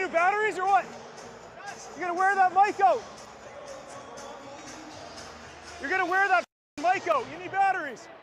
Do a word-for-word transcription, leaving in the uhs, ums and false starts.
need batteries or what? You're gonna wear that mic out. You're gonna wear that mic out. You need batteries.